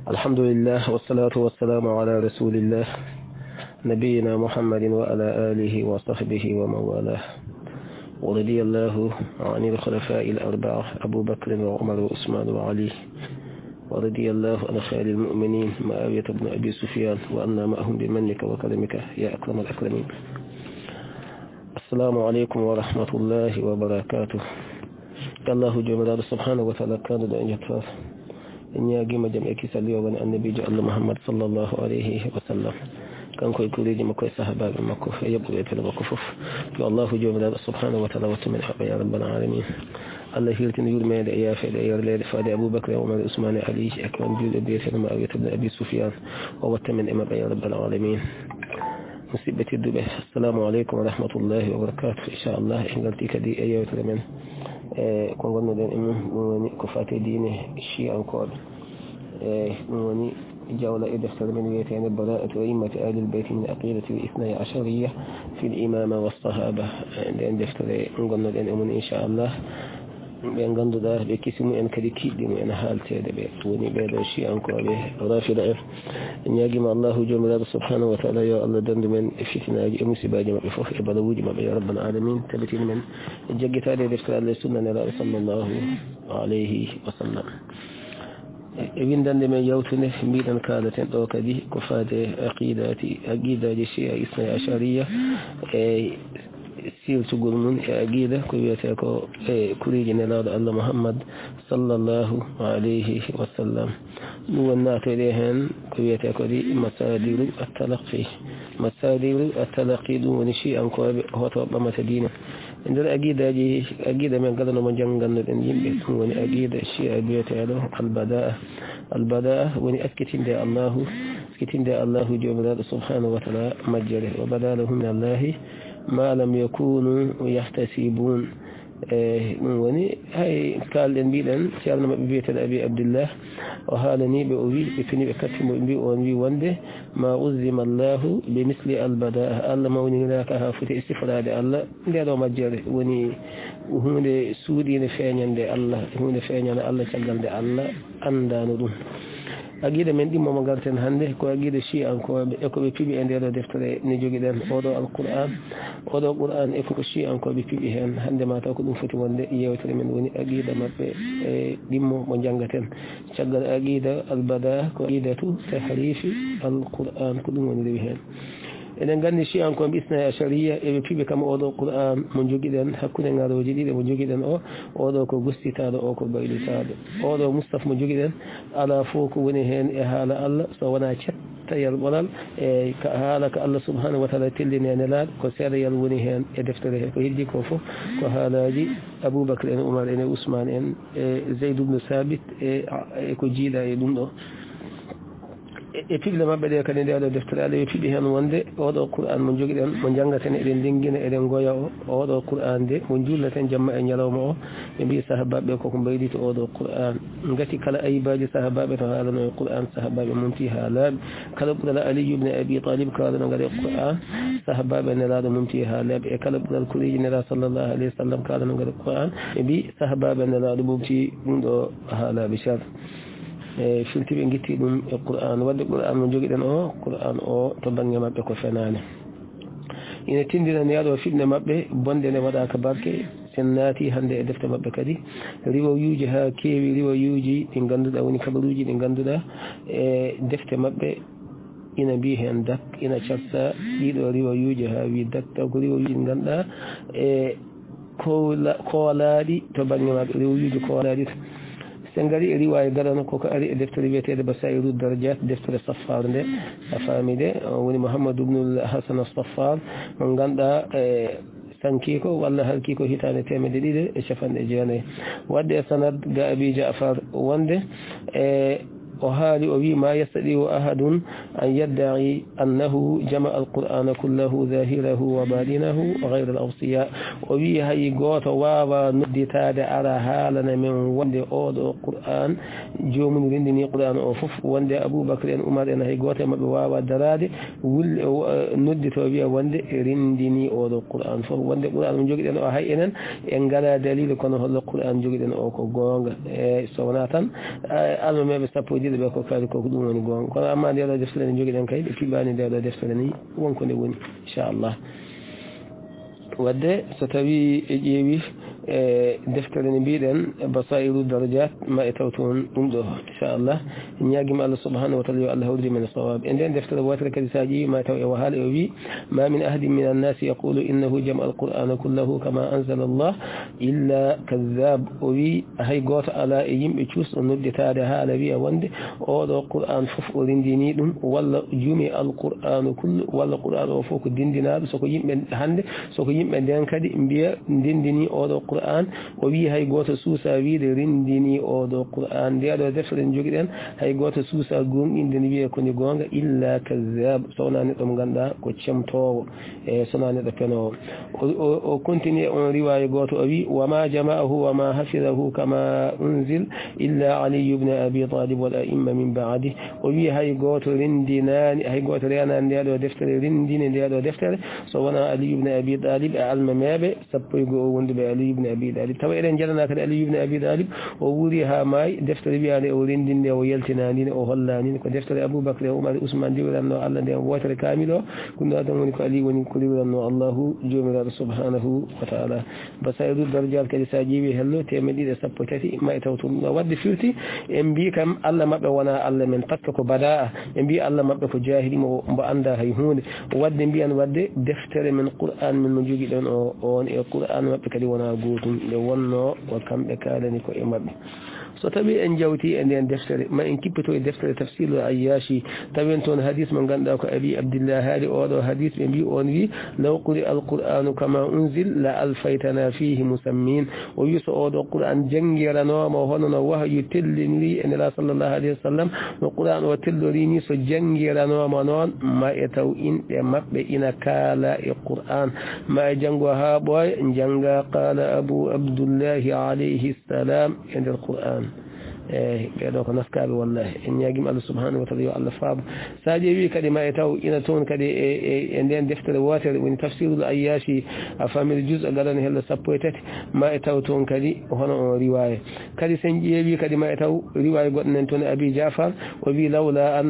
الحمد لله والصلاة والسلام على رسول الله نبينا محمد وعلى آله وصحبه ومن والاه. ورضي الله عن الخلفاء الأربعة أبو بكر وعمر وعثمان وعلي، ورضي الله عن خير المؤمنين معاوية بن أبي سفيان وأنا معهم بمنك وكرمك يا أكرم الأكرمين. السلام عليكم ورحمة الله وبركاته. الله جل سبحانه وتعالى كان دعا جفاف إن يجمع جمع كسالي وأن النبي جعل محمد صلى الله عليه وسلم كان كوي كوريجي مكوي صحابة مكو يبقى يتلو مكفوف الله جل سبحانه وتعالى وتمن حبا يا رب العالمين. الله هيرتن يقول ما يا فادي يا ليل فادي أبو بكر وعمر عثمان علي أكرم جل بيت معاوية بن أبي سفيان وتمن إمام يا رب العالمين. مصيبة الدبه. السلام عليكم ورحمة الله وبركاته. إن شاء الله إن قلت كدي أيها الكريمين كون قلنا دين إمام كفاتي دينه الشيء أنقاض وني جولة إدخل من بيتين البراءة وإمة آل البيت من أقيلة الاثني عشرية في الإمامة والصحابة دين دفتر قلنا دين إمام إن شاء الله بين قندو ده بكسمو إن كدي كيدي من حال تيدبي وني بيد الشيء أنقاض رافضة إن يجمع الله جل سبحانه وتعالى يا الله دند من فتنة مصيبة جمع بفوق بلوج ما يا رب العالمين تبتين من جقت هذه ذكر الله سنة صلى الله عليه وسلم. windande men yawtude mbiɗen kaalaten ɗo kadi ko faade aqidaji chia isna achariya e siltugol mum e aqida ko wiyete ko kuriji nelaɗo Allah Muhammad sallallahu alayhi wa sallam. ɗum won naatoyɗe hen ko wiyete kodi masadiru attalaqi ɗum woni chi'ankoɓe hoto ɓamata diina e nder aqida men galanomo janggannoɗen yimɓe ɗum woni aqida chia biyeteɗo albada'a woni akkitinde allahu jomiraɗo subhanahu wa taala majjere wa bada lahum min allahi ma lam yakunu yahtasibun. ɗum woni hay kalɗen mbiɗen ceerno maɓɓe biyeteɗo abi abdillah o haalaniɓe o wi ɓe fini ɓe kattimo ɓe mbi on wi wonde ma uzima allahu bi misli albada allah mawniniraka ha foti e sifrade allah ndeɗo majjere woni hunde suuɗinde feeñande allah hunde feeñande allah caggal nde allah andano ɗum. aqida men ɗimmo mo garten hannde ko aqida chi'ankoɓe e koɓe piɓi e ndeɗo deftere ni joguiɗen oɗo oɗo qur'an e koko chi'ankoɓe piɓi hen hannde ma taw ko ɗum foti wonde yewtere men woni aqida maɓɓe e ɗimmo mo janggaten caggal aqida albada ko aqidatu tahrifi alqur'an ko ɗum woni rewi hen. eɗen gandi chi'ankoɓe isna achariya eɓe piɓe kam oɗo qur'an mo joguiɗen hakkude ngaroji ɗiɗi mo joguiɗen oɗo ko gustitaɗo o ko baylitaɗo oɗo moustapha mo joguiɗen ala fof ko woni hen e haala allah so wona cettayal ɓolal e haala ko allah subhanahu wa taala tellini e nelaɗo ko seeɗayal woni hen e deftere he ko heddi ko foof ko haalaji aboubacre en oumar en e ousmane en e zeyd ubne sabit e ko jiiɗa e ɗum ɗo e piɓle maɓɓe ɗe kadi ndeɗo deftere ala yo piɓi hen wonde oɗo qur'an mo joguiɗen mo janggaten eɗen ndengguina eɗen goya oɗo qur'an nde mo jullaten jamma e ñalawma o ɓe mbi sahabaɓe koko mbaylito oɗo qur'an gati kala ayibaji sahabaɓe to haalano e qur'an sahabaɓe mumti ha laaɓi kala ɓuural aliyu ibne abi talib kalano gaɗa e qur'an sahabaɓe nelaɗo mumti ha laaɓi e kala ɓuural kuriji nela sallllahu alayhi wa sallam kalano gaɗa qur'an ɓe mbi sahabaɓe nelaɗo mumti ɗum ɗo ha laaɓi car e firtiɓe guitti ɗum e qur'an wadde qur'an mo joguiɗen o qur'an o to banggue maɓɓe ko fenani ina tindina yaɗo fiɓne maɓɓe bonde nde waɗaka barke sen naati hannde e defte maɓɓe kadi riwoyuji ha keewi riwoyuji ɗi ganduɗa woni kabaruji ɗi ganduɗa e defte maɓɓe ina mbi hen dak ina cassa ɗiɗo riwoyuji ha wi dak taw ko riwoyuji ɗi ganduɗa e koolaɗi to banggue maɓɓe riwoyuji koolaɗi to sen gari e riwaya garano koko ari e deftere wiyetede basairu darajat deftere saffar nde a faami de woni mouhamadou ubnul hasan saffar mo ganduɗa sankiko walla harkiko hitande 250 wadde e sanad ga abi jafar wonde o haali o wi ma yastadiu ahadun an yadda'i annahu jama'a alqur'ana kullahu zahirahu wa batinahu ghayra al-awsiya o wi hay goto wawa nodditade ara haalana men wonde oɗo qur'an jomum rendini qur'an o fof wonde aboubacre en oumar en hay goto e mabɓe wawa darade wulle noddito wiya wonde rendini oɗo qur'an fof wonde qur'an mo joguiɗen o hay enen en ngala dalil kono hollo qur'an joguiɗen o ko gonga e so wona tan almameɓe sappo hakkille ɓe ko kaali koko ɗum woni gonga kono amma nde ɗo deftere nde joguiɗen kay ɓe piɓani nde ɗo deftere ni wonko nde woni inchallah wadde so tawi e ƴeewi deftere nde mbiɗen basairu darajat ma e taw toon ɗum ɗo inchallah ñaguima Allah subhanahu wa taala yo Allah hawridi men sawab e nden deftere wotere kadi sa ƴeewi ma taw e wahala o wi ma min ahadin min annasi yaqulu innahu jama alqur'ana kullahu kama anzala Allah illa kadhab o wi hay goto ala e yimɓe cuusɗo nodditade haala wiya wonde oɗo qur'an foof o rindini ɗum walla jumi alqur'anu kullu walla qur'an o fof ko dindinaɗo soko yimɓe hande soko yimɓe nden kadi mbiya dindini oɗo qur'an o wi hay goto suusa wiide rindini oɗo qur'an ndeɗo deftere joguiɗen hay goto suusa gonɗinde ne wiye koni gonga illa kadhab sowna neɗɗo mo ganduɗa ko cemtowo e sowna neɗɗo penowo o continue on riwaya goto o wi wama jama'ahu wama hafidahu kama unzil illa aliyu ibne abi talib wal a'imma min ba'di o wi hay goto rindinani hay goto renani ndeɗo deftere rindini ndeɗo deftere so wona aliyu ibne abi talib e almameɓe sappo e goho wonduɓe aliyu ibne abi talib tawa eɗen jaɗana kadi aliyu ibne abi talib o wuuri ha maayi deftere wiyande o rindinde o yaltinanine o hollanine ko deftere aboubacry e oumar ousmane diwiranno Allah nde wotere kamil o ɗum ɗo ɗon woni ko ali woni ko liwiranno allahu jomiraɗo subhanahu wa taala basairu dardial kadi sa ƴeewi hello temeɗɗiɗi e sappo tati ma e taw tum ɗo wadde firti en mbi kam Allah mabɓe wona Allah men par ce que ko bada en mbi Allah mabɓe ko jahili mo anda hay hunde wadde mbiyan wadde deftere men qur'an men no jogui ɗon o on e qur'an mabɓe kadi wona gotum nde wonno ko kamɓe kalani ko e mabɓe so tawi en jawti e nden deftere ma en kippito e deftere tafsiru ayyashi tawen toon hadis mo ganduɗa ko abi abdillah haali oɗo hadis ɓe mbi on wi law quri alqur'anu kama unzil la alfaytana fihi musammin o wi so oɗo qur'an janggiranoma hono no wahyu telliniri e nela sallllahu alayhi wa sallam no qur'an o tellorini so janggiranoma noon ma e taw inɗe mabɓe ina kaala e qur'an ma e janggo ha ɓooya jangga qala abu abdullahi alayhi salam e nder qur'an ɓeɗo ko naskaɓe wallahi en ñaguima Allah subhanahu wa taala yo Allah faabo sa ƴeewi kadi ma e taw ina toon kadi e nden deftere wotere woni tafsirul ayyashi a famille jus a gaɗano hello sappo e tati ma e taw toon kadi hono on riwaya kadi sen ƴeewi kadi ma e taw riwaya goɗɗo nen toon abi jafar o wi lawla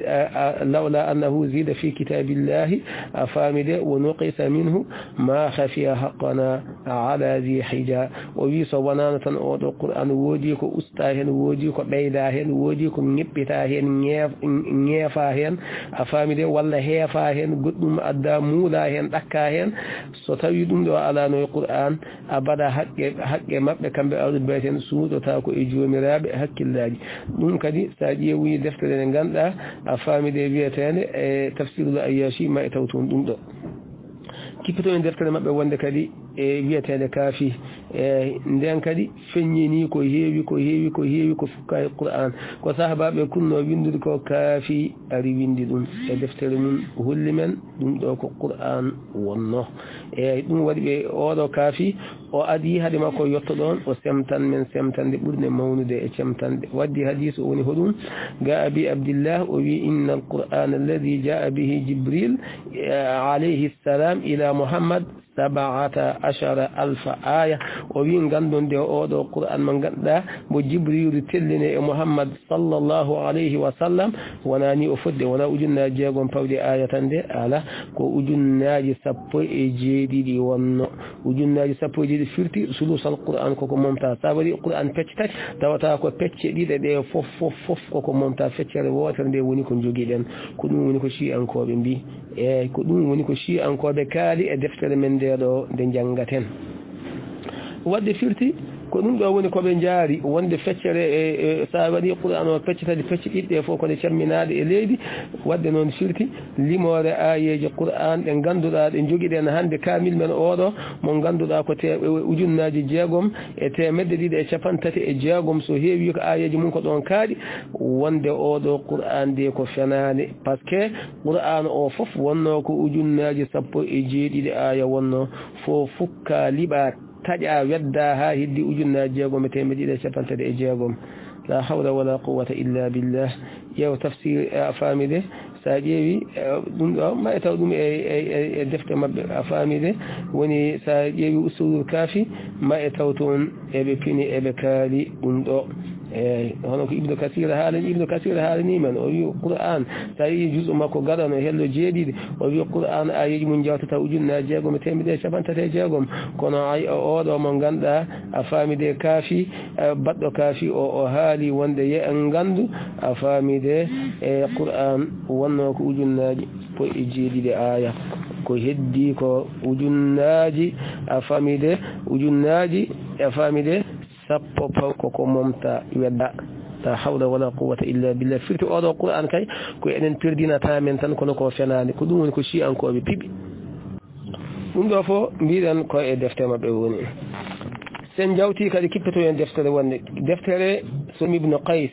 annahu zida fi kitabillahi a famide wo nuqisa minhu ma hafiya haqqana ala zi hija o wi so wonano tan oɗo qur'an woodi ko usta hen woodi ko ɓeyda hen woodi ko ñeppita hen ñeefa hen a faamide walla heefa hen goɗɗum adda muula hen ɗakka hen so tawi ɗum ɗo alano e qur'an a mbaɗa haqqe mabɓe kamɓe awɗo mbiyeten suuɗota ko e jomiraɓe hakkillaji ɗum kadi sa ƴeewi deftere nde ganduɗa a faamide wiyetede e tafsirul ayyashi ma e taw toon ɗum ɗo kippito en deftere mabɓe wonde kadi e wiyetede kaafi e nden kadi feññini ko heewi ko fukka e qur'an ko sahabaɓe kunno windude ko kaafi ari windi ɗum e deftere mum holli men ɗum ɗo ko qur'an wonno eyyi ɗum waɗi ɓe oɗo kaafi o adi haade makko yetto ɗon o semtan men semtande ɓurde mawnude e cemtande waddi hadis o woni hoɗum ga abi abdillah o wi inna alqur'ana alladi jaa bihi jibril alayhi ssalam ila muhammad 17,000 aya o wi gandonde oɗo qur'an mo ganduɗa mo jibrilu telline e muhammad sallllahu alayhi wa sallam wonani o fodde wona ujunnaji jeegom pawɗi aya tan de ala ko ujunnaji sappo e jeeɗiɗi wonno ujunnaji sappo e jeeɗiɗi firti sulusal qur'an koko momta sa waɗi qur'an pecce tati tawata ko pecce ɗiɗe ɗe fof koko momta feccere wotere nde woni ko joguiɗen ko ɗum woni ko chi'ankoɓe mbi eyyi ko ɗum woni ko chi'ankoɓe kaali e deftere men ndeɗo nde janggaten wadde firti ko ɗum ɗo woni koɓe jaari wonde feccere e sa waɗi qur'an o pecce tati pecce ɗiɗɗe fof kone camminaɗe e leydi wadde noon firti limore ayeji qur'an ɗe ganduɗa ɗe joguiɗen hande kamil men oɗo mo ganduɗa ko ujunnaji jeegom e temedde ɗiɗi e capan tati e jeegom so heewi ko ayeji mum ko ɗon kaaɗi wonde oɗo qur'an de ko fenade par ce que qur'an o foof wonno ko ujunnaji sappo e jeeɗiɗi aya wonno fo fukka liɓa taƴa wedda ha heddi ujunnaji jeegom e temedde ɗiɗi e capan tati e jeegom la hawla wala quwwata illa billah ƴeew tafsir a faamide sa ƴeewi ɗum ɗo ma e taw ɗum e defte mabɓe a faamide woni sa ƴeewi usulul kaafi ma e taw toon eɓe pini eɓe kaali ɗum ɗo hono ko ibnu kasir haalani men o wi qur'an tawi juz'u makko gaɗano hello jeeɗiɗi o wi qur'an ayeji mum jawtata ujunnaje jeegom e temedde capantate jeegom kono oɗo mo ganduɗa a faamide kaafi baɗɗo kaafi o haali wonde ye en gandu a faamide e qur'an wonno ko ujunnaji po e jeeɗiɗi aya ko heddi ko ujunnaji a faamide ujunnaji e faamide sappo koko momta wedda la hawla wala quwwata illa billah firti oɗo qur'an kay ko enen perdinata men tan kono ko fenani ko ɗum woni ko shi'ankoɓe piɓi ɗum ɗo fo mbiɗen ko e deftere maɓɓe woni sen jawti kadi kippito en deftere wonde deftere Sulim ibnu Qays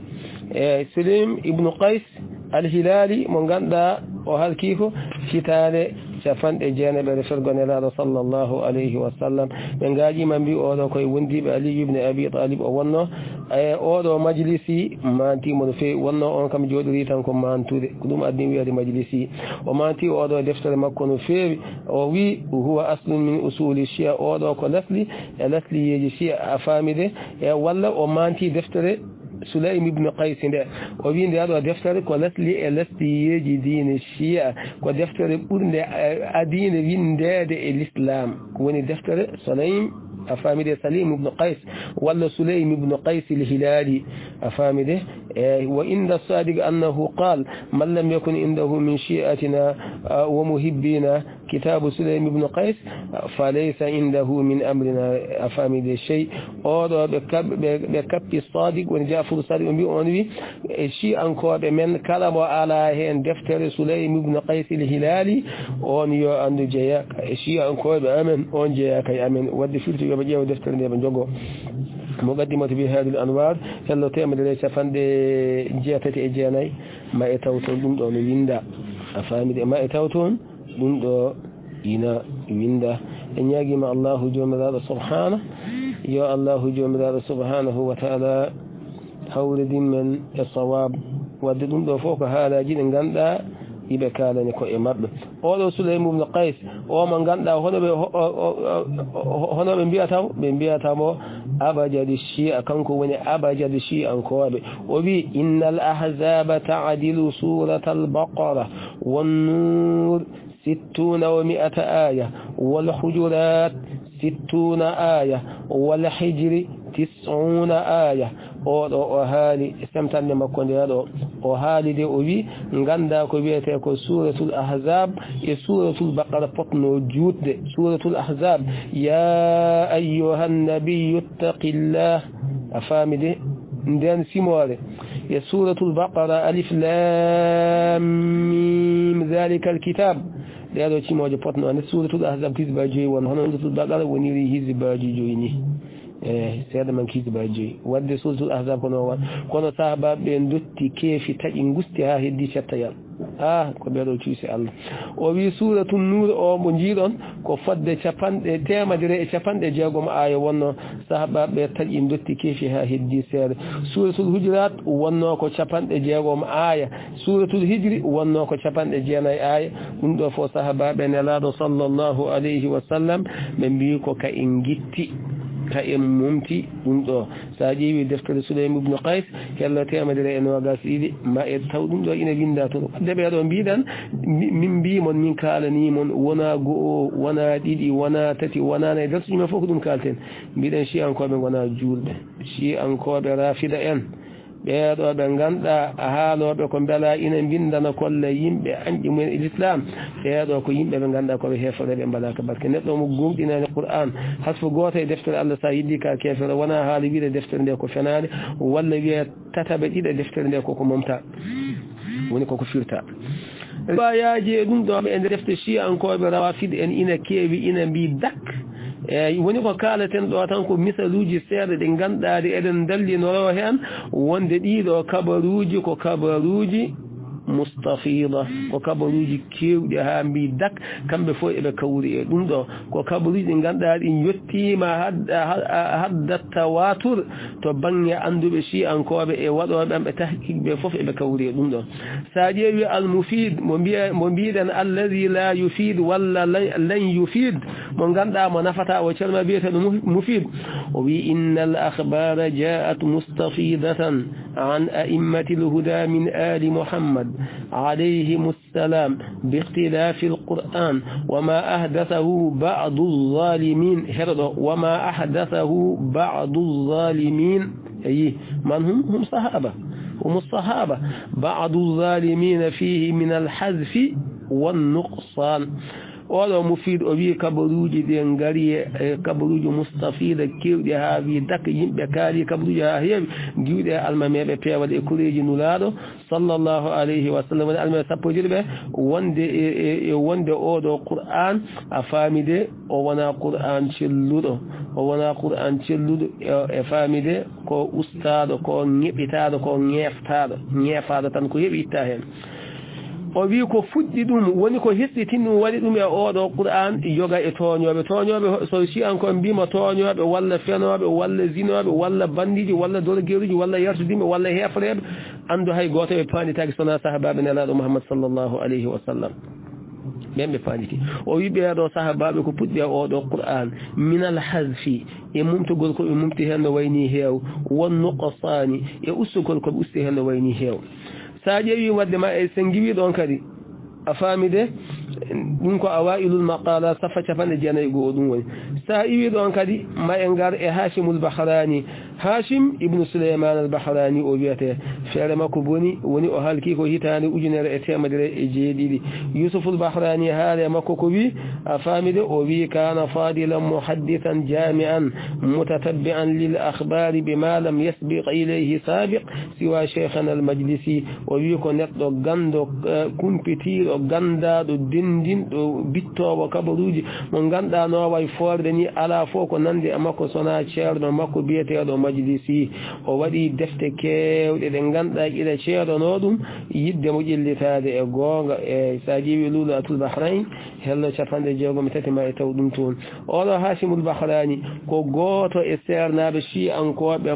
Sulim ibnu Qays al-Hilali mo ganduɗa o halki ko hitande capanɗe jeeneɓe refergonelaɗo sallllahu alayhi wa sallam ɓe gaƴima mbi oɗo koye wondiɓe aliyu ibne abi talib o wonno e oɗo majlisi mantimo no fewi wonno on kam joɗiri tan ko mantude ko ɗum addi wiyade majlisi o manti oɗo deftere makko no fewi o wi huwa aslun min usuli chia oɗo ko lasli e lasliyeji chia a faamide e walla o manti deftere Sulaym ibn Qays nde o wi nde aɗo deftere ko lasli e lasliyeji diine chia ko deftere ɓurde adine windede e l'islam woni deftere Sulaym a faamide Salim ibn Qays walla Sulaym ibn Qays al-Hilali a faamide wa inda sadiq annahu qal man lam yakun indahu min shi'atina wa muhibbina kitabu Sulaym ibn Qays falaysa indahu min amrina a faamide shay oɗo ɓe kappi sadiq woni Ja'far sadiq o mbi on wi e shi'ankoɓe men kala mo ala hen deftere Sulaym ibn Qays al-Hilali on yo andu jeeya e shi'ankoɓe amen on jeeya kay amen wadde firti yoɓe ƴeewa deftere nde ɓe jogo muqaddimatu bi hadil anwar hello temedere capanɗe jeetati e jeenayyi ma e taw toon ɗum ɗo no winda a faamide ma e taw toon ɗum ɗo ina winda e ñaaguima allahu jomiraɗo subhana yo allahu jomiraɗo subhanahu wa taala hawridin men e sawab wadde ɗum ɗo fof ko haalaji ɗi ganduɗa yiɓe kalani ko e mabɓe oɗo Sulaym ibn Qays o mo ganduɗa hono ɓe mbiyatamo abajadi shi'a kanko woni abajadi shi'ankoɓe o wi innal ahzaba ta'dilu surata al-baqara wan-nur 60 wa 100 aya wal hujurat 60 aya wal hijri 90 aya oɗo o haali semtande makko nde ɗo o haalide o wi ganda ko wiyete ko suratul ahzab e suratul baqara potno jutde suratul ahzab ya ayyuhan nabiyyu ittaqillah a faamide nden simore e suratul baqara alif lam mim dhalika alkitab ɗeɗo cimoje potno ande suratul ahzab hisbaji joyi won hono suratul baqara woniri hisbaji joyi ni seeɗa man kisba joyi wadde suratul ahzab kono sahabaɓe ɓe dotti keefi taƴi gusti ha heddi cettayal ko ɓeɗo cuusi Allah o wi suratul nur o mo jiiɗon ko fodde temedere e capanɗe jeegom aya wonno sahabaɓe taƴi dotti keefi ha heddi seeɗa suratul hujurat wonno ko capanɗe jeegom aya suratul hijri wonno ko capanɗe jeenayyi aya ɗum ɗo fo sahabaɓe nelaɗo sallllahu alayhi wa sallam ɓe mbi ko ka en gitti ka en mumti ɗum ɗo sa ƴeewi deftere Sulaym ibn Qays hello temedere e nogas ɗiɗi ma e taw ɗum ɗo ina winda toon wadde ɓeɗo mbiɗan min mbimon min kalanimon wona go'o wona ɗiɗi wona tati wona nayyi darsuji fof ko ɗum kalten mbiɗen shi'ankoɓe gona julɓe shi'ankoɓe rafida en ɓeeɗo ɓe ganduɗa haaloɓe ko beela ina bindana kolla yimɓe anƴi mumen e l'islam ɓeeɗo ko yimɓe ɓe ganduɗa koɓe heforeɓe mbalaka barke neɗɗo mo gumɗinani qur'an hasfo goto e deftere Allah sa yiddi ka kefere wona haala wiide deftere nde ko fenade walla wiye tataɓe ɗiɗa deftere nde koko momta woni koko firta bayaji e ɗum ɗo e nder defte shi'ankoɓe rawafide en ina keewi ina mbi dak woni ko kalaten ɗo tan ko misaluji seeɗa ɗi ganduɗaɗi eɗen dallinowo hen wonde ɗiɗo kabaruji ko kabaruji mustafida ko kabaruji kewɗi ha mbi dak kamɓe fof eɓe kawri e ɗum ɗo ko kabaruji ɗi ganduɗa ɗi yettima hadda tawatur to banggue anduɓe shi'ankoɓe e waɗoɓe ɓe tahqiqɓe fof eɓe kawri e ɗum ɗo sa ƴeewi al mufid mo mbiɗen alladi la yufid walla lan yufid mo ganduɗa mo nafata o calma biyeteɗo mufid o wi inna al akhbara jaat mustafidatan an a'immati lhuda min ali muhammad alayhim السلام باختلاف القرآن وما أحدثه بعض الظالمين وما أحدثه بعض الظالمين أي من هم صحابة هم الصحابة بعض الظالمين فيه من الحذف والنقصان oɗo mufid o wi kabaruji ɗi ngari kabaruji mustafida kewɗi ha wi dak yimɓe kaali kabaruji ha heewi giwɗe almameɓe peewal e kureji nulaɗo sallllahu alayhi wa sallam woni almameɓe sappojiɗi ɓe wonde oɗo qur'an a faamide o wona qur'an celluɗo o wona qur'an celluɗo e faamide ko ustaɗo ko ñeɓitaɗo ko ñeefaɗo tan ko heeɓi itta hen o wi ko fuɗɗi ɗum woni ko hesɗitini ɗum waɗi ɗum e oɗo qur'an yoga e toñoɓe so si an ko mbima toñoɓe walla fenoɓe walla zinoɓe walla bandiji walla dorgueruji walla yartudimɓe walla hefreɓe andu hay goto ɓe panditaki sona sahabaɓe nelaɗo mouhammad sallllahu alayhi wa sallam ɓen ɓe panditi o wi ɓeeɗo sahabaɓe ko puɗɗi e oɗo qur'an minal hasfi e mumtogol koɓe mumti hen no wayni heew won nuqsani e ustugol koɓe usti hen no wayni heew sa ƴeewi wadde ma e sen giwi ɗon kadi a faamide ɗum ko awailul maqala safa capanɗe jeenayyi goo ɗum woni sa iwi ɗon kadi ma en gar e hashimul bahrani hashim ibnu souleyman al bahrani o wiyete feere makko boni woni o halki ko hitande 1917 yusuful bahrani haale makko ko wi a faamide o wi kana fadilan muhaddithan jami'an mutatabbi'an lil akhbari bima lam yasbiq ilayhi sabiq siwa cheikhana al majlisi o wi ko neɗɗo gando kumpitiɗo gandaɗo dendinɗo bittowo kabaruji mo ganduɗa no way forde ni ala fof ko nande e makko sona ceerno makko biyeteɗo majlisi o waɗi defte kewɗe ɗe ganduɗa ƴiɗa ceeɗano ɗum yidde mo ƴellitade e gonga e sa ƴeewi lulu atul bahrain hello 63 ma e taw ɗum toon oɗo hasimul bahrani ko goto e sernaɓe shi'ankoɓe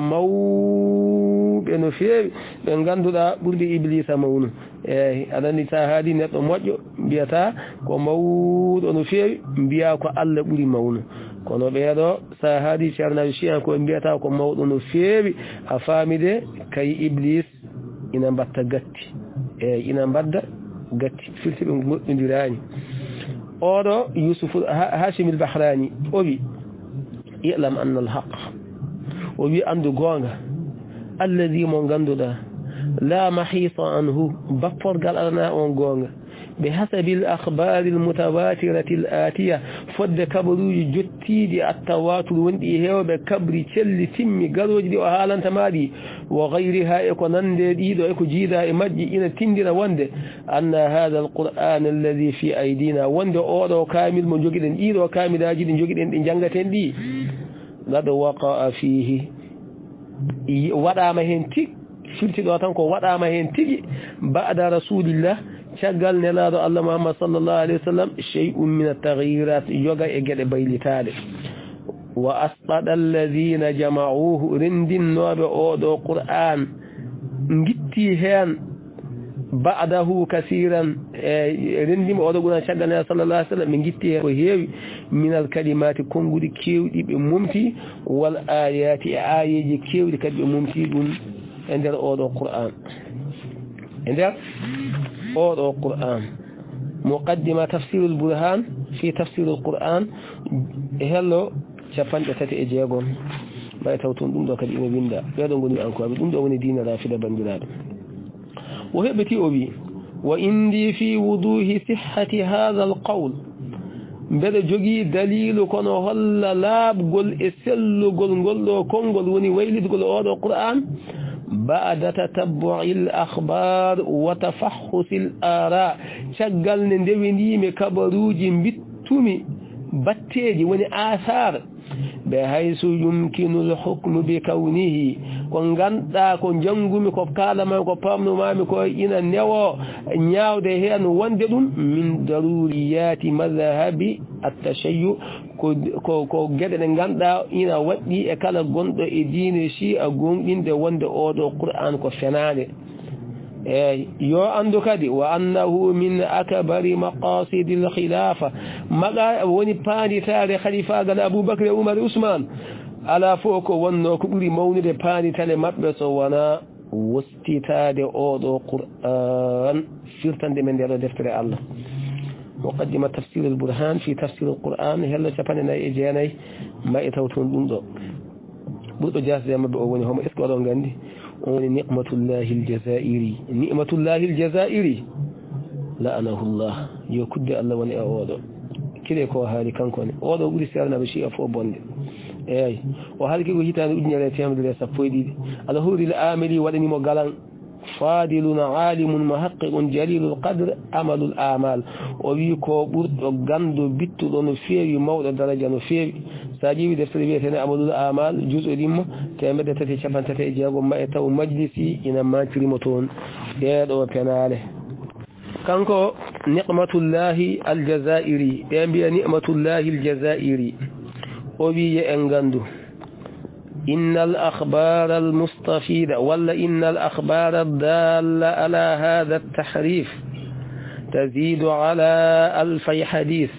mawɓe no feewi ɓe ganduɗa ɓurɓe iblisa mawnu eyyi aɗa andi sa haali neɗɗo moƴƴo mbiyata ko mawɗo no feewi mbiya ko Allah ɓuuri mawnu kono ɓeeɗo sa haali ceernaɓe shi'ankoɓe mbiyata ko mawɗo no feewi a faamide kay iblis ina mbatta gatti eyyi ina mbadda gatti firti ɓe moƴƴodirani oɗo yusuf hashim al bahrani o wi i'lam anna al haqq o wi andu gonga alladi mo ganduɗa la mahisa anhu bapporgal alana on gonga بحسب الأخبار المتواترة الآتية فد كبروج جتيدي التواتر وندي هو بكبر تل تمي قروج دي وحالا تمادي وغيرها يكون نديد ويكو جيدا إمجي إن تندر وند أن هذا القرآن الذي في أيدينا وند أورو كامل من جوجدن إيرو كامل أجد جوجدن إن جنگتين دي قد وقع فيه ودا ما هنتي شلتي دوتان كو ودا ما هنتي بعد رسول الله شغال نلاado Allah Muhammad sallallahu alayhi wasallam shay'un min at-taghyirat yoga e gede baylitaade wa asqada alladhina jama'uhu rindinnobe odo Qur'an ngitti hen ba'dahu kaseeran rindimo odo guna shaggal sallallahu alayhi wasallam ngitti ko heewi min al-kalimati kongudi kewdi be mumti wal ayati ayaji kewdi kadi be mumti dum e der odo Qur'an e der odo Qur'an muqaddima tafsir al-burhan fi tafsir al-Qur'an hello chapande tati e jeegom bay tawton dum do kadi ina winda beedo ngoni anko dum do woni diina rafida bandiraado o hebeti o wi wa indi fi wuduhi sihhati hadha al-qawl bedo jogi dalilu kono holla laabgol e sellugol ngol do kongol woni waylidgol odo Qur'an بعد تتبع الأخبار وتفحص الآراء شغل ندويني مكبروجي بتومي باتيجي وني آثار بحيث يمكن الحكم بكونه كونغاندا كون جانغومي كو كالما كو بامنو مامي كو إنا نيو نياودي هي نو ونددوم من ضروريات مذهب التشيع ko gede de ganda ina waddi e kala gondo e diine shi a gonginde wonde odo qur'an ko fenade yo andu kadi wa annahu min akbari maqasid al khilafa maga woni paandi tare khalifa gal abubakar umar usman ala foko wonno ko buri mawnude paandi tale mabbe so wana wostitade odo qur'an firtande men dero deftere allah مقدمة تفسير البرهان في تفسير القرآن هلا شفنا إجاني ما يتوتون دندو بوتو جاس زي ما بقولي هم إسكارون عندي نعمة الله الجزائري نعمة الله الجزائري لعنه الله يكد الله وني أوضو كده كوا هالي كان كوني أوضو قولي سيارنا بشيء أفو بوند أي وهالي كيقول هيتان أجنيا لتيام دليا سفويدي الهوري الآملي ودني مقالان فاضل عالم محقق جليل القدر عمل الأعمال ويكو برد غندو بيتو دون فيري مولى درجة نفيري ساجيبي دفتر بيتنا عمل الأعمال جزء ديما تامد تتي شبان تتي جاغو ما يتو مجلسي إنما تريمتون يدو بيناله كانكو نعمة الله الجزائري ينبي نعمة الله الجزائري وبي ينغندو إن الأخبار المستفيدة ولا إن الأخبار الدالة على هذا التحريف تزيد على 1000 حديث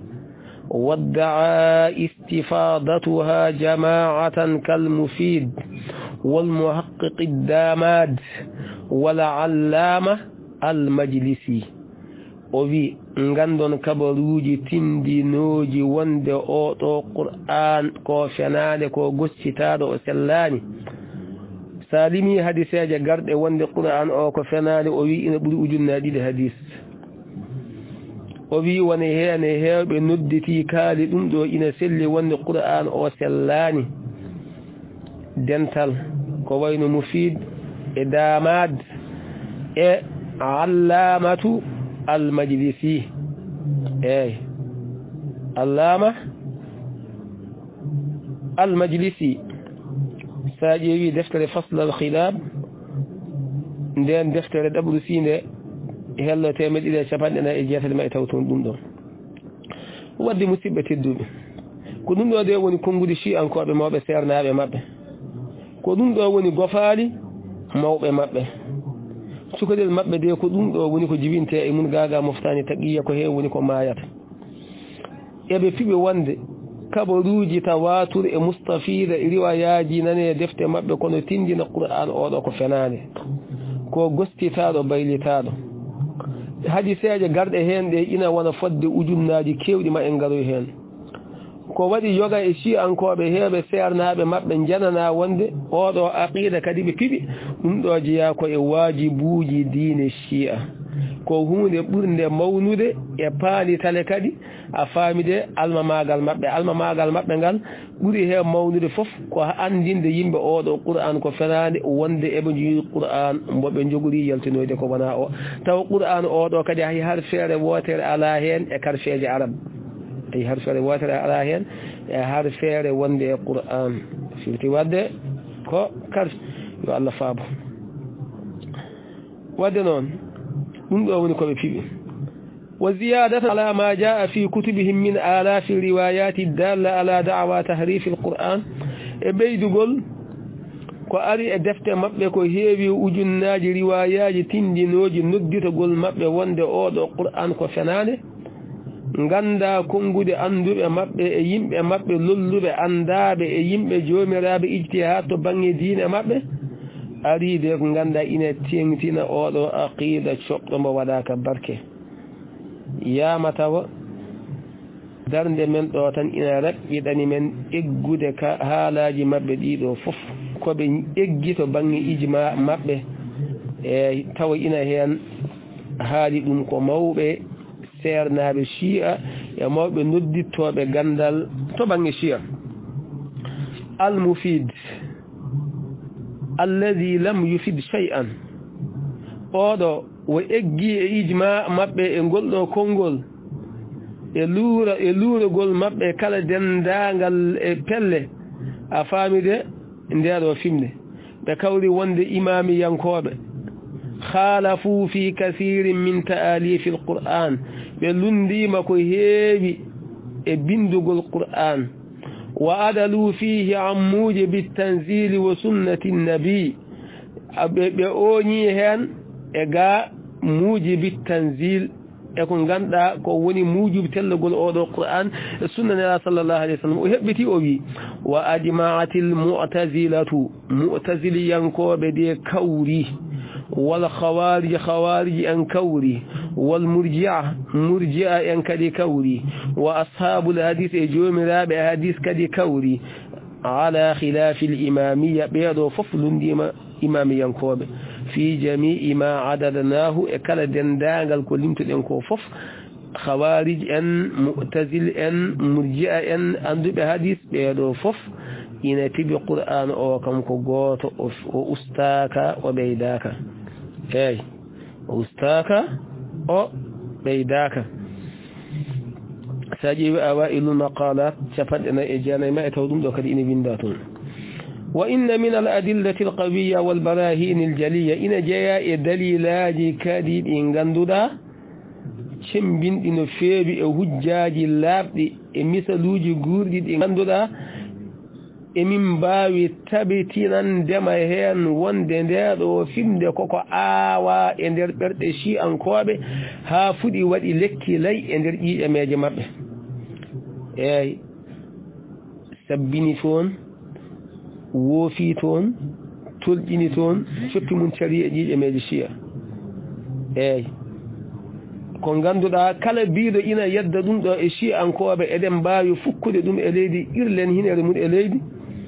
وادعى استفاضتها جماعة كالمفيد والمحقق الداماد والعلامة المجلسي وفي ngandon kabaruji tindinoji wonde o to qur'an ko fenade ko goccitaado o sellani salimi hadiseje garde wonde qur'an o ko fenade o wi ina buri ujunnaadi de hadis o wi woni hene hewbe nodditi kaali dum do ina selli wonde qur'an o sellani dental ko wayno mufid e damad e allamatu المجلسي علامة المجلسي ساجي دفتر فصل الخلاف ندين دفتر دبل سينه هلا تمد الى شفانا اجيات الماء توتون دوندو ودي مصيبه الدنيا كودون دو دي وني كونغودي شي انكو be mawbe sernaabe mabbe ko dum do woni gofaali mawbe mabbe sukadel mabbe de ko dum do woni ko jibinte e mun gaga moftani taqiya ko he woni ko mayata ebe fibe wonde kabaruji tawatur e mustafida riwayaji nane defte mabbe kono tindina qur'an o do ko fenane ko gostitaado baylitaado hadiseje garde hende ina wana fodde ujunnaaji kewdi ma en garo hen ko wadi yoga e shi ankobe hebe seernaabe mabbe janana wonde odo aqida kadi be pibi dum do jiya ko e wajibuji diine shi'a ko hunde burde mawnude e paali tale kadi a faamide alma magal mabbe ngal buri he mawnude fof ko andinde yimbe odo qur'an ko fenande wonde e be ji qur'an mbobe joguri yaltinoyde ko wana o taw qur'an odo kadi hay har feere wotere ala hen e karfeje arab ay har feere wotere ala hen e har feere wonde e qur'an firti wadde ko kar yo Allah faabo wadde non dum do woni ko be fibi وزيادة على ما جاء في كتبهم من آلاف الروايات الدالة على دعوى تحريف القرآن بيدغول ko ari e defte mabbe ko heewi ujunnaaji riwayaaji tindinooji nodditagol mabbe wonde odo qur'an ko fenane ganda kongude andube mabbe e yimbe mabbe lollube andaabe e yimbe joomiraabe ijtihad to bangi diine mabbe ari de ko ganda ina tengtina odo aqida chobdo mo wadaka barke yamatawa darnde men do tan ina rabbidani men eggude ka haalaaji mabbe dido fof ko be eggito bangi ijma mabbe e tawa ina hen haali dum ko mawbe sernaabe shi'a e mawbe nodditobe gandal to bangi shi'a al mufid alladhi lam yufid shay'an odo wo eggi e ijma mabbe e goldo kongol e luurogol maɓɓe kala dendaangal e pelle a faamide ndeeɗo fimde ɓe kawri wonde imamiyankooɓe khalafu fi kathirin min ta'alifi alquran ɓe lundima ko heewi e bindugol qur'an wa adalu fihi an mujibi tanzili wa sunnati nabi ɓe ooñi heen e ga mujibi tanzil e ko ganduɗa ko woni mujubi tellugol oɗo qur'an e sunna nela sallllahu alayhi wa sallam o heɓɓiti o wi wa ajma'atil mu'tazilatu mu'taziliyankoɓe de kawri wal khawarij en kawri wal murji'a en kadi kawri wa ashabul hadith e jomiraɓe hadith kadi kawri ala khilafi al imamiyya ɓeeɗo fof lundima imamiyankoɓe fi jami'i ma adadnahu e kala dendagal ko limtuɗen ko fof khawarij en mu'tazil en murji'a en anduɓe hadith ɓeeɗo fof ina tibi qur'an o kam ko goto o ustaka o ɓeydaka eyyi o ustaka o ɓeydaka sa ƴeewi awailul maqalat capanɗe nayyi e jeenayyi ma e taw ɗum ɗo kadi ina winda toon wa inna min al adillati al qawiyya wal barahin al jaliya ina jeeya e dalilaji kadi ɗi ganduɗa cembinɗi no feewi e hujjaji laaɓɗi e misaluji gurɗi ɗi ganduɗa emin mbawi tabitinandema heen wonde ndeɗo fimde koko aawa e nder ɓerɗe shi'ankoɓe ha fuɗi waɗi lekki lay e nder ƴiƴameje maɓɓe eyyi sabbini toon woofi toon tolƴini toon soppi mum cari e ƴiƴameje shi'a eyyi ko ganduɗa kala biɗo ina yedda ɗum ɗo e shi'ankoɓe eɗen mbawi fukkude ɗum e leydi irlen hinere mum e leydi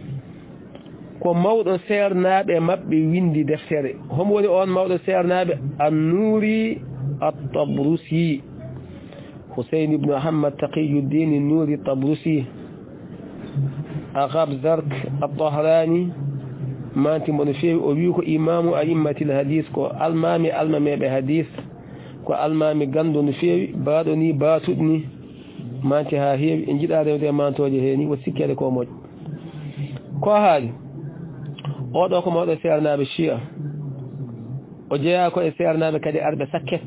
ko mawɗo sernaɓe maɓɓe windi deftere homo woni on mawɗo sernaɓe annuri at-tabrusi Husayn ibn Muhammad Taqiyuddin an-Nuri at-Tabrusi Aghab Zark at-Tahrani manti mon feewi o wi ko imamu a'immatil hadith ko almameɓe hadith ko almami gandu no feewi baaɗo ni baatuɗ ni manti ha heewi e jiiɗa rewde mantoje heeni wo sikkede ko moƴƴo ko haali oɗo ko mawɗo sernaɓe shi'a o jeeya ko e sernaɓe kadi arɓe sakket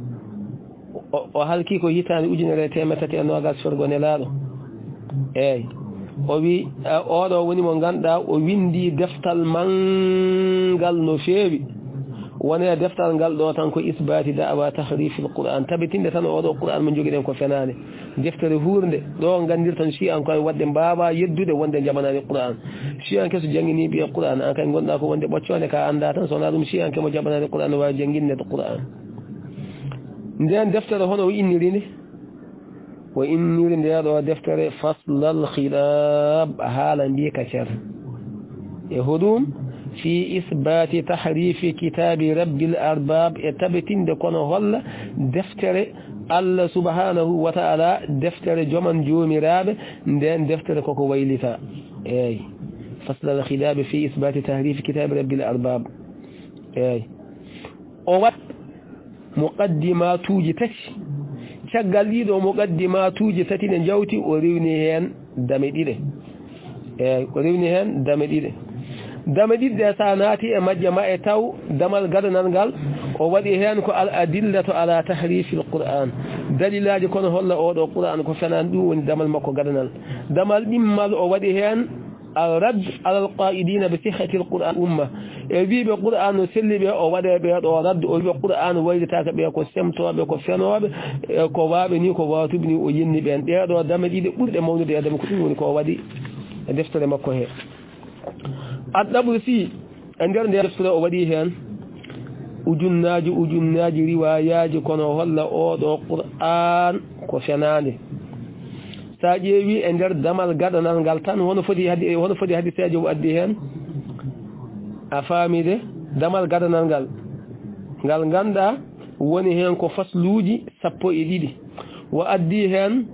o halki ko hitande 1320 sorgo nelaɗo eyyi o wi oɗo woni mo ganduɗa o windi deftal mangal no feewi wone deftal ngal ɗo tan ko isbati da'wa tahrifi alquran tabitinde tan oɗo qur'an mo joguiɗen ko fenade deftere hurde ɗo gandirtan shi'an koye wadde mbawa yeddude wonde jaɓanani qur'an shi'anke so jangguiniɓe e qur'an an kay gonɗa ko wonde ɓoccode ka anda tan sowona ɗum shi'anke mo jaɓanani qur'an no wawi janguinde to qur'an nden deftere hono o inniri ndeɗo deftere faslal khilab haala mbika cer e hoɗum fi isbati tahrifi kitabi rabbil arbab e tabitinde kono holla deftere Allah subhanahu wa ta'ala deftere joman jomiraɓe nden deftere koko waylita eyyi faslal khilab fi isbati tahrifi kitabi rabbil arbab eyyi o wat muqaddimatuji tati caggal ɗiɗo muqaddimatuji tati ne jawti o rewni hen dame ɗiɗe eyyi o rewni hen dame ɗiɗe dame ɗiɗɗe sa naati e majje ma e taw damal gadanal ngal o waɗi hen ko al adillatu ala tahrifi alquran dalilaji kono holla oɗo qur'an ko fenani ɗum woni damal makko gadanal damal ɗimmal o waɗi hen الرد على القائدين بصحة القرآن أمة يبي بالقرآن وسلي به أو وده به أو رد أو بالقرآن ويد تاك به أو سمتوا به أو فنوا به كواب ني كواب تبني ويني بين ده هذا دم جديد كل مولود هذا مكتوب وني كوابدي دفتر ما كوه أدب سي عندنا دفتر أودي هن ujunnaji riwayaji kono holla oɗo qur'an ko fenande sa ƴeewi e nder damal gaɗanal ngal tan hono foti hadiseji o addi hen a faamide damal gaɗanal ngal ganda woni hen ko fasluji 12 o addi hen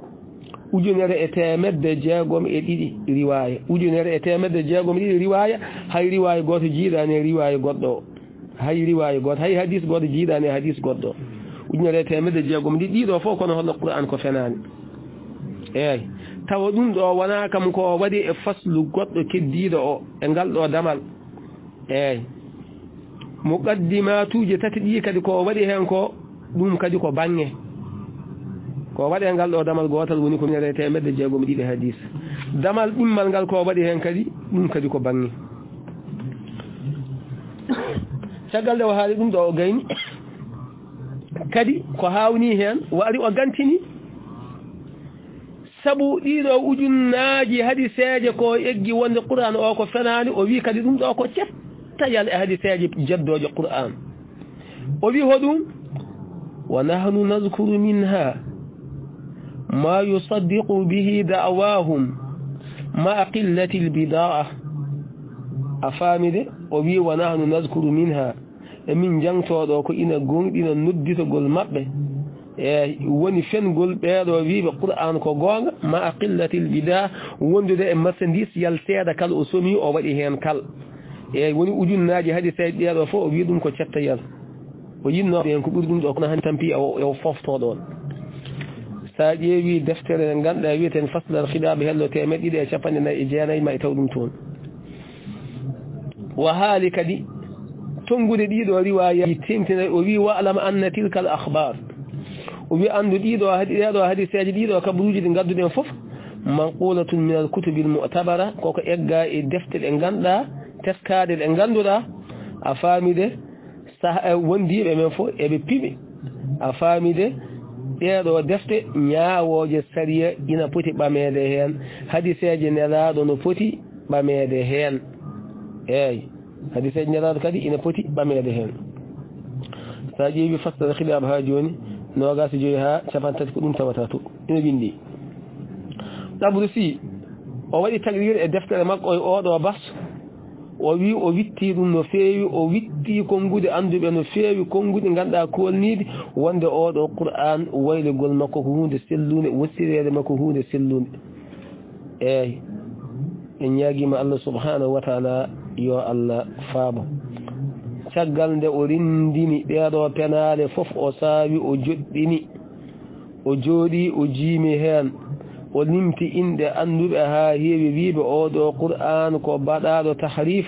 1,602 riwaya 1,602 riwaya hay riwaya goto jiiɗani riwaya goɗɗo hay riwaya goto hay hadis goto jiiɗani hadis goɗɗo 1,602 ɗiɗo fof kono holla qur'an ko fenani eyyi tawa ɗum ɗo wona kam ko waɗi e faslu goɗɗo keddiɗo o e ngal ɗo damal eyyi muqaddimatuji tati ɗi kadi ko waɗi hen ko ɗum kadi ko bange ko waɗi e ngal ɗo damal gotal woni ko nere 602 hadis damal ɗimmal ngal ko waɗi hen kadi ɗum kadi ko bange caggal nde o haali ɗum ɗo o gayni kadi ko hawni hen o ari o gantini sabu ɗiɗo ujunnaji hadiseje ko eggi wonde qur'an o ko fenani o wi kadi ɗum ɗo ko cettayal e hadiseje jaddoje qur'an o wi hoɗum wa nahnu nadhkuru minha ma yusaddiqu bihi da'wahum ma qillati al-bida'a a famide o wi wa nahnu nadhkuru minha emin jangtoɗo ko ina gonɗina nodditogol maɓɓe e woni fengol ɓeeɗo wiɓe qur'an ko gonga ma qillatil bida wondude e marchandise yal seeɗa kala o somi o waɗi hen kal e woni ujunnaji haadi sayɗ ɗeɗo fof o wi ɗum ko cettayal o yinnoɓe hen ko ɓuuri ɗum ɗo kono hani tampi o foftoɗon sa ƴeewi deftere nde ganduɗa wiyeten faslal khiɗaɓe hello 249 ma e taw ɗum toon wa haali kadi tongude ɗiɗo riwayaji timtina o wi wa'lam anna tilka al akhbar o wi andu ɗeɗo hadiseji ɗiɗo kabaruji ɗi gadduɗen foof manqulatun min al kutubi al mu'tabara koko egga e defte ɗe ganduɗa teskade ɗe ganduɗa a famide wondiɓe men fof eɓe piɓe a famide ɗeɗo defte ñaawoje sariya ina poti ɓamede hen hadiseje nelaɗo no poti ɓamede hen eyyi hadiseje nelaɗo kadi ina poti ɓamede hen sa ƴeewi fasal khilab ha joni nogas joyi ha capantati ko ɗum tawata to ina windi ɗaɓru si o waɗi tagrir e deftere makko e oɗo bas o wi o witti ɗum no feewi o witti kongude anduɓe no feewi kongude ganduɗa kolnide wonde oɗo qur'an waylugol makko ko hunde sellude wossirede makko hunde sellude eyyi en ñaguima Allah subhanahu wa ta'ala yo Allah faabo caggal nde o rindini ɓeeɗo penale foof o saawi o joɗɗini o jooɗi o jiimi hen o limti inde anduɓe ha heewi wiiɓe oɗo qur'an ko baɗaɗo tahrif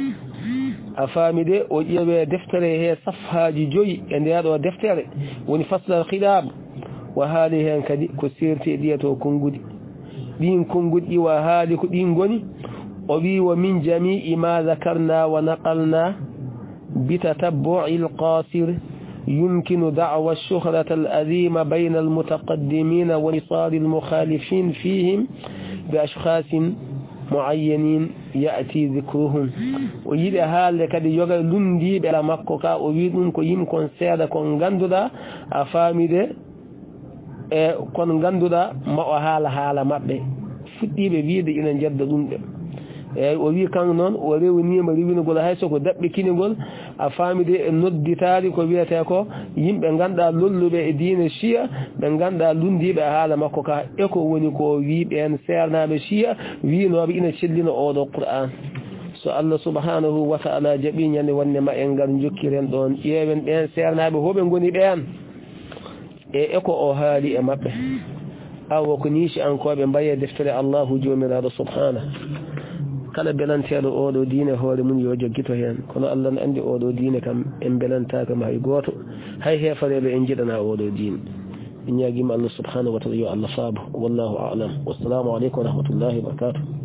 a faamide o ƴeewe deftere he safhaji 5 e ndeɗo deftere woni faslal khilab wa haali hen kadi ko serti ɗiyato konngudi ɗin konngudi ɗi wa haali ko ɗin goni o wi wa min jami'i ma dhakarna wa naqalna بتتبع القاصر يمكن دعوى الشهرة الأذيمة بين المتقدمين ونصار المخالفين فيهم بأشخاص معينين يأتي ذكرهم ويجي حال كدي يوغا لوندي بلا مكو كا o wi ɗum ko yim kon seeɗa kon ganduɗa a faamide e kon ganduɗa ma o haala maɓɓe fuɗɗiɓe wiide ina jedda ɗum ɗe eyyi o wi kan noon o rewnima rewinugol hay soko daɓɓe kinigol a faamide e nodditali ko wiyete ko yimɓe ganduɗa lolluɓe e diine chiya ɓe ganduɗa lundiɓe e haala makko ka eko woni ko wi ɓen sernaɓe chiya winoɓe ina cellina oɗo qur'an so Allah subhanahu wa ta'ala jaaɓi ñande wonde ma en ngar jokkiren ɗon ƴeewen ɓen sernaɓe hoɓe goni ɓen e eko o haali e mabɓe awo ko niici ankoɓe mbaye deftere Allahu jomiraɗo subhanahu kala belanteɗo oɗo diine hoore mum yo joggito hen kono Allah ne andi oɗo diine kam en belantakama hay goto hay hefareɓe en jiɗana oɗo diine en ñaguima Allah subhanahu wa ta'ala yo Allah faabo wallahu a'lam wassalamu aleykum wa rahmatullahi wa barakatuh